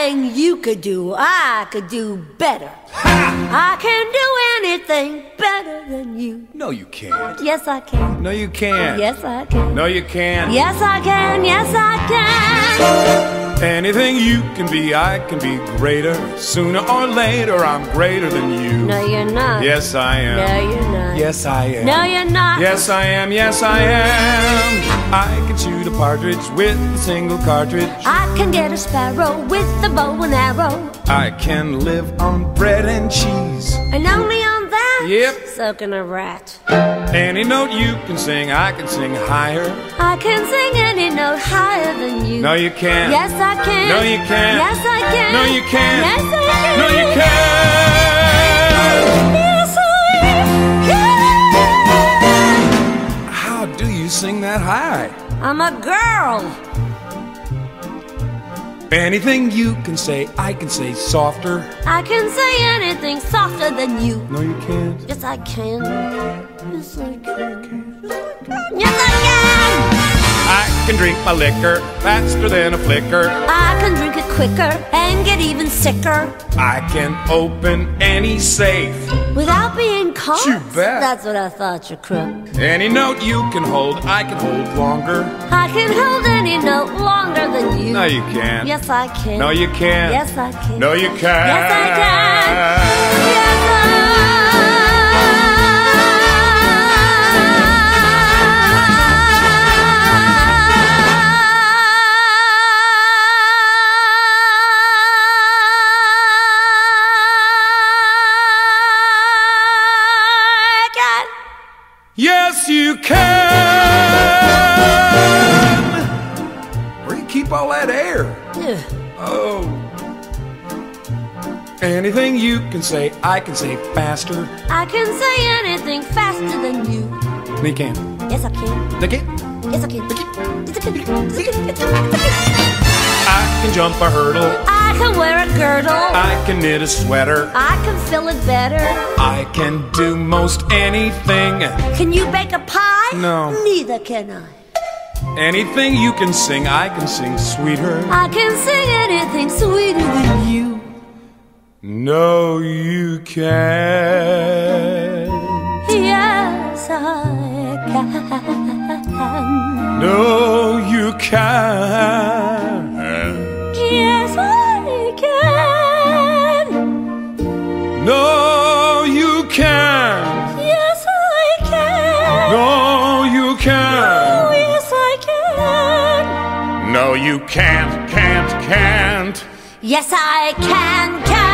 Anything you could do, I could do better. I can do anything better than you. No, you can't. Yes, I can. No, you can't. Yes, I can. No, you can't. Yes, I can. Yes, I can. Anything you can be, I can be greater. Sooner or later, I'm greater than you. No, you're not. Yes, I am. No, you're not. Yes, I am. No, you're not. Yes, I am. Yes, I am. I can shoot a partridge with a single cartridge. I can get a sparrow with a bow and arrow. I can live on bread and cheese. And only on that? Yep. So can a rat. Any note you can sing, I can sing higher. I can sing any note higher than you. No, you can't. Yes, I can. No, you can't. Yes, I can. No, you can't. Yes, I can. No, you can't. Yes, I can. How do you sing that high? I'm a girl. Anything you can say, I can say softer. I can say anything softer than you. No, you can't. Yes, I can. Yes, I can. Yes, I can. I can drink my liquor faster than a flicker. I can drink it quicker and get even sicker. I can open any safe Without being caught? You bet. That's what I thought, you crook. Any note you can hold, I can hold longer. I can hold any note longer than you. No, you can't. Yes, I can. No, you can't. Yes, I can. No, you can't. Yes, I can. Yes, Yes, you can. Where do you keep all that air? Oh. Anything you can say, I can say faster. I can say anything faster than you. No, you can't. Yes, I can. No, you can't. Yes, I can. Yes, I can. Yes, I can. I can jump a hurdle. I can wear a girdle. I can knit a sweater. I can fill it better. I can do most anything. Can you bake a pie? No. Neither can I. Anything you can sing, I can sing sweeter. I can sing anything sweeter than you. No, you can't. Yes, I can. No, you can't. Yes, I can. No, you can't. Yes, I can. No, you can't. Oh, yes, I can. No, you can't, can't. Yes, I can.